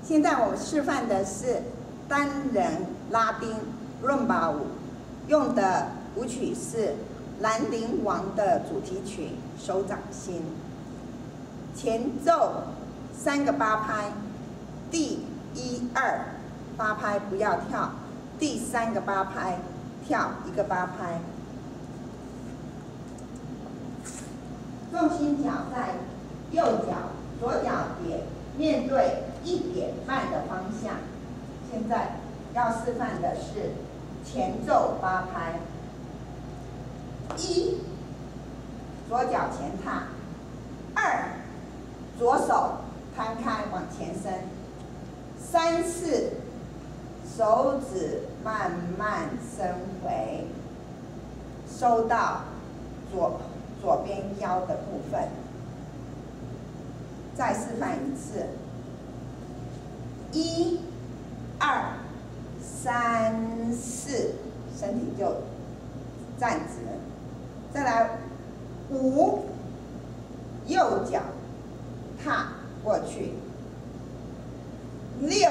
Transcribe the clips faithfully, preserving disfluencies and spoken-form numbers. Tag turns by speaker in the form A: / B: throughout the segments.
A: 现在我示范的是单人拉丁 Rumba 舞，用的舞曲是《兰陵王》的主题曲《手掌心》。前奏三个八拍，第一二八拍不要跳，第三个八拍跳一个八拍。重心脚在右脚，左脚点面对一点半的方向。现在要示范的是前奏八拍，一，左脚前踏；二，左手摊开往前伸；三四，手指慢慢伸回，收到左左边腰的部分。再示范一次，一、二、三、四，身体就站直。再来五，右脚踏过去；六，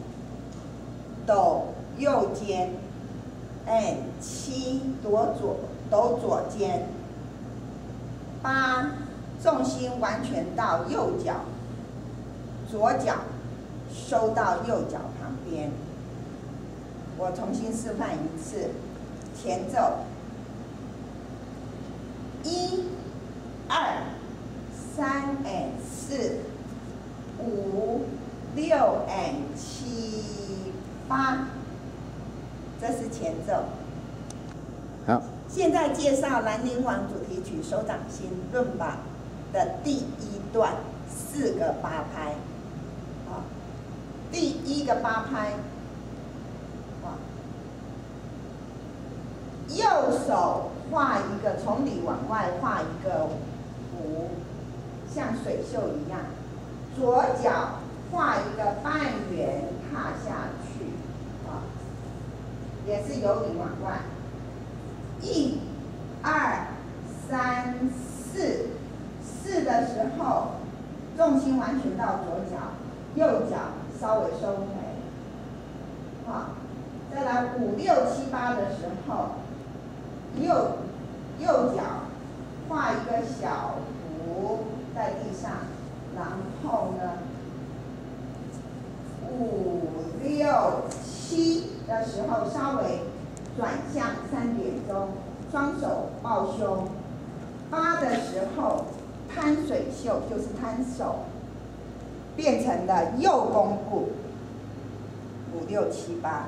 A: 抖右肩；哎，七，抖左抖左肩；八，重心完全到右脚，左脚收到右脚旁边。我重新示范一次，前奏，一、二、三 and 四、五、六 and 七、八，这是前奏。
B: 好。
A: 现在介绍《兰陵王》主题曲《手掌心》Rumba的第一段四个八拍。啊，第一个八拍，啊，右手画一个，从里往外画一个弧，像水袖一样；左脚画一个半圆踏下去，啊，也是由里往外。一、二、三、四，四的时候，重心完全到左脚，右脚稍微收回。好，再来五、六、七、八的时候，右右脚画一个小弧在地上，然后呢，五、六、七的时候稍微转向三点钟，双手抱胸。八的时候摊水袖，就是摊手，变成了右弓步。五六七八。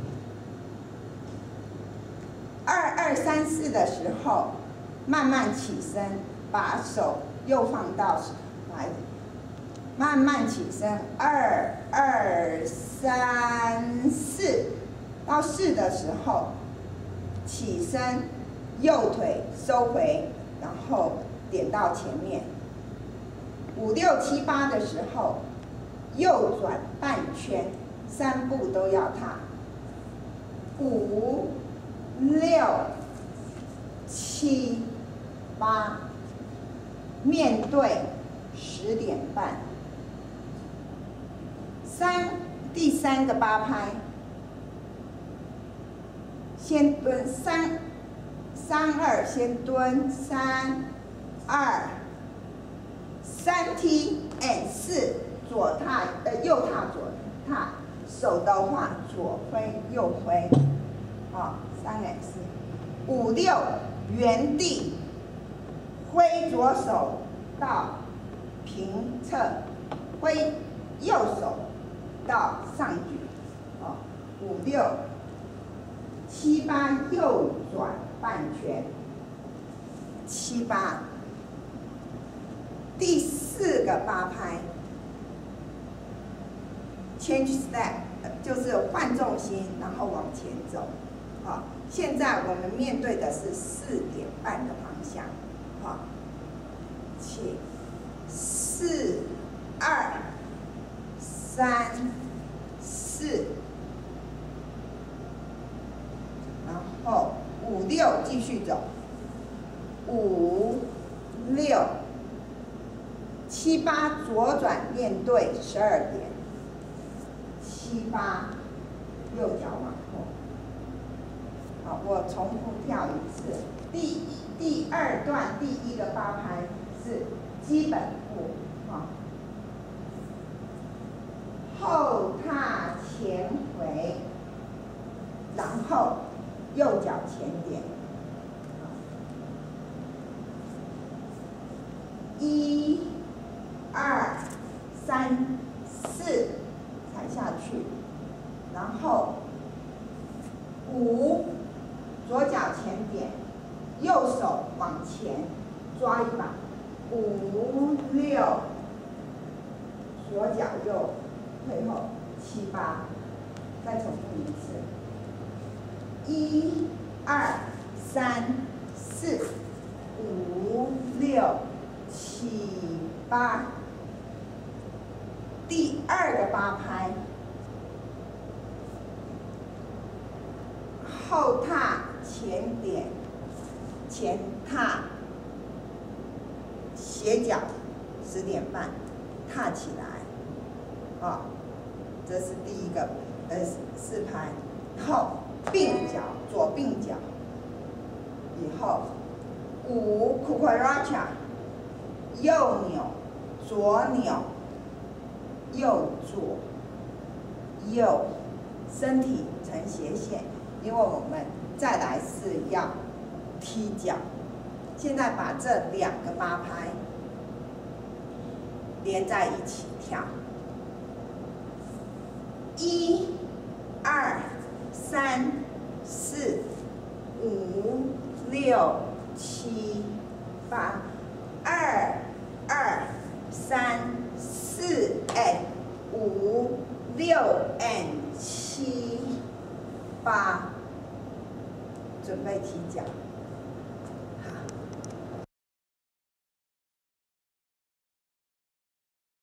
A: 二二三四的时候，慢慢起身，把手又放到怀里，慢慢起身。二二三四，到四的时候。起身，右腿收回，然后点到前面。五六七八的时候，右转半圈，三步都要踏。五、六、七、八，面对十点半。三，第三个八拍。先蹲三，三二先蹲三，二，三踢 and 四，左踏呃右踏左踏，手的话左挥右挥，好，三 and 四，五六原地挥左手到平侧，挥右手到上举，好，五六。七八右转半圈，七八，第四个八拍 ，change step 就是换重心，然后往前走。好，现在我们面对的是四点半的方向。好，请四二三四。然后五六继续走，五六七八左转面对十二点， 七八，右脚往后。好，我重复跳一次。第一第二段第一个八拍是基本步，啊，后踏前回，然后右脚前点。一、二、三、四，踩下去，然后五，左脚前点，右手往前抓一把，五六，左脚右退后，七八，再重复一次，一、二、三、四、五六。七八，第二个八拍，后踏前点，前踏，斜脚十点半，踏起来，啊，这是第一个呃四拍，后并脚左并脚，以后五 cucaracha。右扭，左扭，右左，右，身体呈斜线，因为我们再来是要踢脚。现在把这两个八拍连在一起跳，一、二、三、四、五、六、七、八。二、二、三、四、哎，五、六、and 七、八，准备踢脚。